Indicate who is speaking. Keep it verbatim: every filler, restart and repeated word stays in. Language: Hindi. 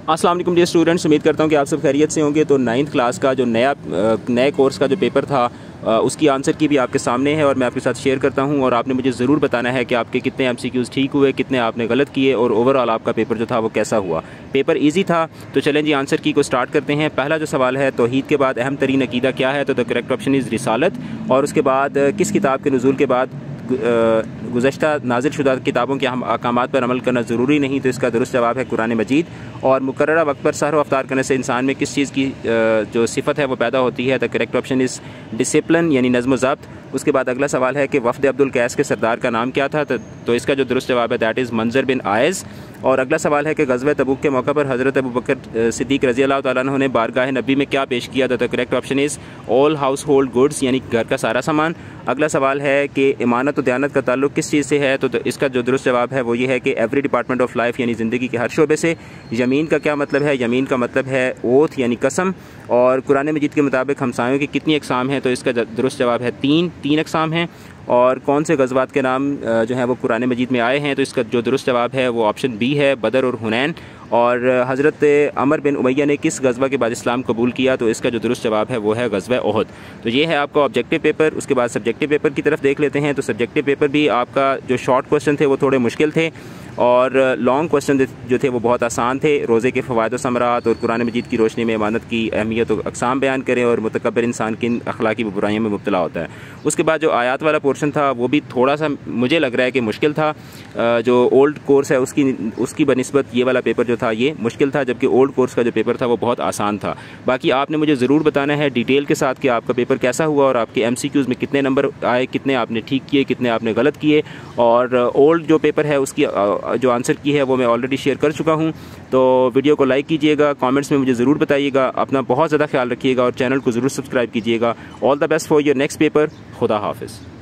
Speaker 1: अस्सलाम वालेकुम डियर स्टूडेंट्स, उम्मीद करता हूँ कि आप सब खैरियत से होंगे। तो नाइन्थ क्लास का जो नया नए कोर्स का जो पेपर था उसकी आंसर की भी आपके सामने है और मैं आपके साथ शेयर करता हूँ। और आपने मुझे ज़रूर बताना है कि आपके कितने एमसीक्यूज़ ठीक हुए, कितने आपने गलत किए और ओवरऑल आपका पेपर जो था वो कैसा हुआ। पेपर इजी था। तो चलें जी आंसर की को स्टार्ट करते हैं। पहला जो सवाल है, तौहीद के बाद अहम तरीन अकीदा क्या है? तो द करेक्ट ऑप्शन इज़ रिसालत। और उसके बाद किस किताब के नुज़ूल के बाद गुज़श्ता नाज़िल शुदा किताबों के अहकामात पर अमल करना ज़रूरी नहीं? तो इसका दुरुस्त जवाब है कुरान मजीद। और मुकर्ररा वक्त पर सहर व अफ्तार करने से इंसान में किस चीज़ की जो सिफत है वो पैदा होती है? The correct option is discipline यानी नज़्म व ज़ब्त। उसके बाद अगला सवाल है कि वफ़द अब्दुल कैस के सरदार का नाम क्या था? तो इसका जो दुरुस्त जवाब है दैट इज़ मंजर बिन आयज़। और अगला सवाल है कि ग़ज़वा तबूक के मौका पर हज़रत अबू बकर सिद्दीक़ रज़ी अल्लाह तआला अन्हु ने बारगाह नबी में क्या पेश किया? The correct option is all household goods यानी घर का सारा सामान। अगला सवाल है कि इमानत और दयानत का ताल्लुक किस चीज़ से है? तो, तो इसका जो दुरुस्त जवाब है वो ये है कि एवरी डिपार्टमेंट ऑफ लाइफ यानी ज़िंदगी के हर शोबे से। यमीन का क्या मतलब है? यमीन का मतलब है ओथ यानी कसम। और कुरान मजीद के मुताबिक हमसायों की कितनी अक़साम हैं? तो इसका दुरुस्त जवाब है तीन तीन अक़साम हैं। और कौन से गज़वात के नाम जो है वो कुरान मजीद में आए हैं? तो इसका जो दुरुस्त जवाब है वो ऑप्शन बी है, बदर और हुनैन। और हज़रत अमर बिन उमैया ने किस गज़वा के बाद इस्लाम कबूल किया? तो इसका जो दुरुस्त जवाब है वो है गज़वा उहद। तो ये है आपका ऑब्जेक्टिव पेपर। उसके बाद सब्जेक्टिव पेपर की तरफ देख लेते हैं। तो सब्जेक्टिव पेपर भी आपका जो शॉर्ट क्वेश्चन थे वो थोड़े मुश्किल थे और लॉन्ग क्वेश्चन जो थे वो बहुत आसान थे। रोज़े के फ़वाइद व समरात और कुरान मजीद की रोशनी में इमानत की अहमियत और अक़साम बयान करें और मुतकब्बिर इंसान किन अखलाकी बुराइयों में मुब्तला होता है। उसके बाद जो आयात वाला पोर्शन था वो भी थोड़ा सा मुझे लग रहा है कि मुश्किल था। जो ओल्ड कोर्स है उसकी उसकी बनिस्बत ये वाला पेपर जो था ये मुश्किल था, जबकि ओल्ड कोर्स का जो पेपर था वो बहुत आसान था। बाकी आपने मुझे ज़रूर बताना है डिटेल के साथ कि आपका पेपर कैसा हुआ और आपके एमसीक्यूज़ में कितने नंबर आए, कितने आपने ठीक किए, कितने आपने गलत किए। और ओल्ड जो पेपर है उसकी जो आंसर की है वो मैं ऑलरेडी शेयर कर चुका हूँ। तो वीडियो को लाइक कीजिएगा, कमेंट्स में मुझे ज़रूर बताइएगा, अपना बहुत ज़्यादा ख्याल रखिएगा और चैनल को ज़रूर सब्सक्राइब कीजिएगा। All the best for your next paper. खुदा हाफिज़।